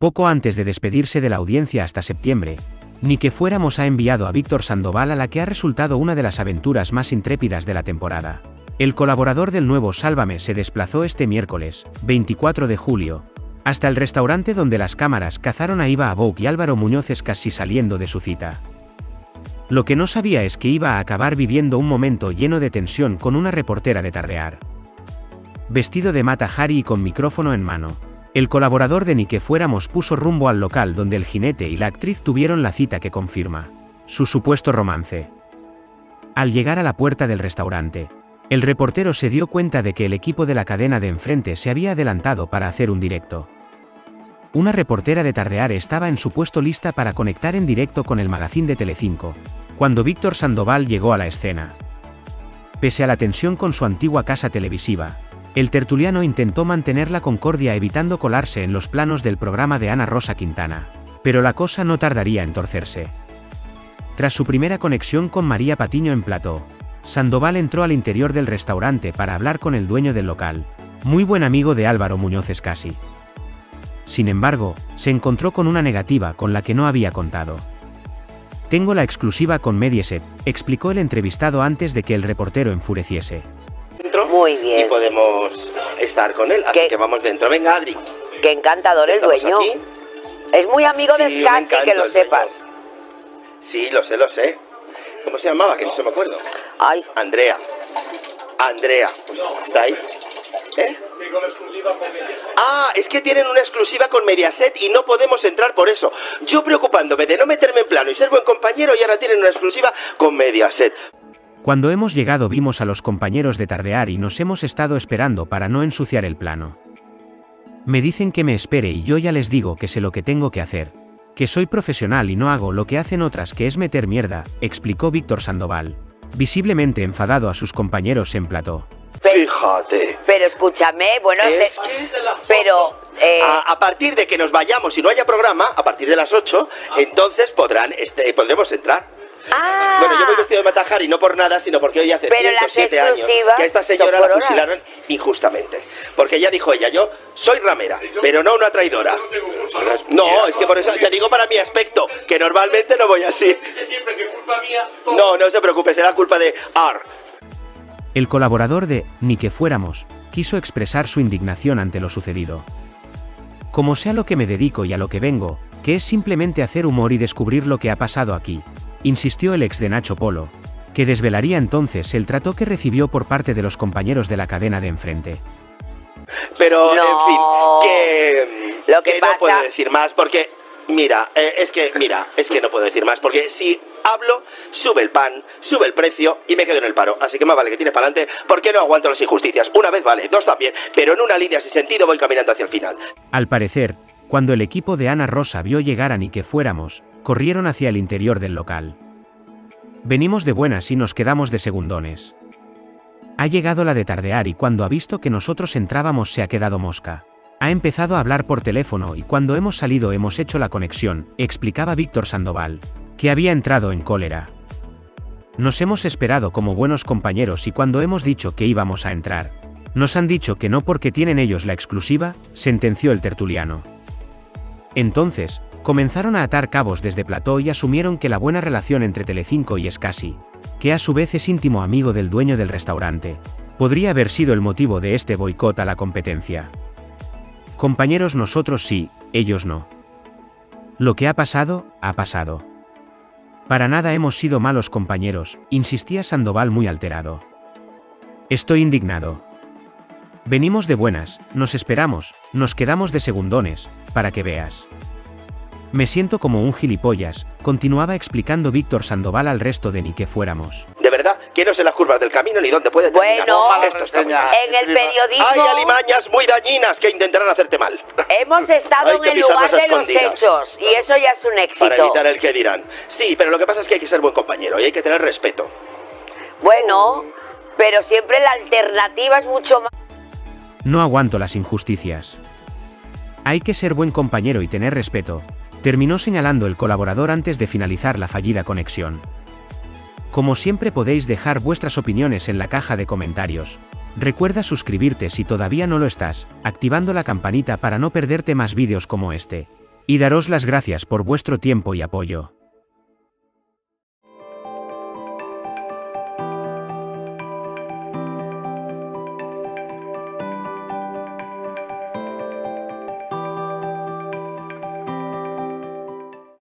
Poco antes de despedirse de la audiencia hasta septiembre, Ni que fuéramos ha enviado a Víctor Sandoval a la que ha resultado una de las aventuras más intrépidas de la temporada. El colaborador del nuevo Sálvame se desplazó este miércoles, 24 de julio, hasta el restaurante donde las cámaras cazaron a Iva Abouk y Álvaro Muñoz casi saliendo de su cita. Lo que no sabía es que iba a acabar viviendo un momento lleno de tensión con una reportera de Tardear. Vestido de Mata Hari y con micrófono en mano, el colaborador de Ni que fuéramos puso rumbo al local donde el jinete y la actriz tuvieron la cita que confirma su supuesto romance. Al llegar a la puerta del restaurante, el reportero se dio cuenta de que el equipo de la cadena de enfrente se había adelantado para hacer un directo. Una reportera de Tardear estaba en su puesto lista para conectar en directo con el magazín de Telecinco, cuando Víctor Sandoval llegó a la escena. Pese a la tensión con su antigua casa televisiva, el tertuliano intentó mantener la concordia evitando colarse en los planos del programa de Ana Rosa Quintana, pero la cosa no tardaría en torcerse. Tras su primera conexión con María Patiño en plató, Sandoval entró al interior del restaurante para hablar con el dueño del local, muy buen amigo de Álvaro Muñoz Scassi. Sin embargo, se encontró con una negativa con la que no había contado. «Tengo la exclusiva con Mediaset», explicó el entrevistado antes de que el reportero enfureciese. Muy bien. Y podemos estar con él, así que vamos dentro. Venga, Adri. Qué encantador el dueño. Aquí. Es muy amigo de Scassi, que lo sepas. Sí, lo sé. ¿Cómo se llamaba? Que no se me acuerdo. Ay. Andrea, pues está ahí. ¿Eh? Ah, es que tienen una exclusiva con Mediaset y no podemos entrar por eso. Yo preocupándome de no meterme en plano y ser buen compañero, y ahora tienen una exclusiva con Mediaset. Cuando hemos llegado vimos a los compañeros de Tardear y nos hemos estado esperando para no ensuciar el plano. Me dicen que me espere y yo ya les digo que sé lo que tengo que hacer, que soy profesional y no hago lo que hacen otras, que es meter mierda, explicó Víctor Sandoval, visiblemente enfadado a sus compañeros en plató. Fíjate. Pero escúchame, bueno, Es que... pero... A partir de que nos vayamos y no haya programa, a partir de las 8, entonces podremos entrar. Ah. Bueno, yo voy vestido de Mata Hari no por nada, sino porque hoy hace 107 años que a esta señora la fusilaron injustamente. Porque ya dijo ella, yo soy ramera, pero no una traidora. No, es que por eso ya digo, para mi aspecto, que normalmente no voy así. No se preocupe, será culpa de AR. El colaborador de Ni que fuéramos quiso expresar su indignación ante lo sucedido. Como sé a lo que me dedico y a lo que vengo, que es simplemente hacer humor y descubrir lo que ha pasado aquí, insistió el ex de Nacho Polo, que desvelaría entonces el trato que recibió por parte de los compañeros de la cadena de enfrente. Pero, No. en fin, Lo que no pasa... puedo decir más porque, es que no puedo decir más porque si hablo, sube el pan, sube el precio y me quedo en el paro. Así que más vale que tires para adelante porque no aguanto las injusticias. Una vez vale, dos también, pero en una línea sin sentido voy caminando hacia el final. Al parecer, cuando el equipo de Ana Rosa vio llegar a Ni que fuéramos, corrieron hacia el interior del local. Venimos de buenas y nos quedamos de segundones. Ha llegado la de Tardear y cuando ha visto que nosotros entrábamos se ha quedado mosca. Ha empezado a hablar por teléfono y cuando hemos salido hemos hecho la conexión, explicaba Víctor Sandoval, que había entrado en cólera. Nos hemos esperado como buenos compañeros y cuando hemos dicho que íbamos a entrar, nos han dicho que no porque tienen ellos la exclusiva, sentenció el tertuliano. Entonces, comenzaron a atar cabos desde plató y asumieron que la buena relación entre Telecinco y Scassi, que a su vez es íntimo amigo del dueño del restaurante, podría haber sido el motivo de este boicot a la competencia. Compañeros, nosotros sí, ellos no. Lo que ha pasado, ha pasado. Para nada hemos sido malos compañeros, insistía Sandoval muy alterado. Estoy indignado. Venimos de buenas, nos esperamos, nos quedamos de segundones, para que veas. Me siento como un gilipollas, continuaba explicando Víctor Sandoval al resto de Ni que fuéramos. De verdad, que no sé las curvas del camino ni dónde puede terminar. Bueno, esto está muy mal. en el periodismo... Hay alimañas muy dañinas que intentarán hacerte mal. Hemos estado Hay en que el lugar pisarnos a de los escondidas. hechos y eso ya es un éxito. Para evitar el que dirán. Sí, pero lo que pasa es que hay que ser buen compañero y hay que tener respeto. Bueno, pero siempre la alternativa es mucho más... No aguanto las injusticias. Hay que ser buen compañero y tener respeto, terminó señalando el colaborador antes de finalizar la fallida conexión. Como siempre podéis dejar vuestras opiniones en la caja de comentarios. Recuerda suscribirte si todavía no lo estás, activando la campanita para no perderte más vídeos como este. Y daros las gracias por vuestro tiempo y apoyo.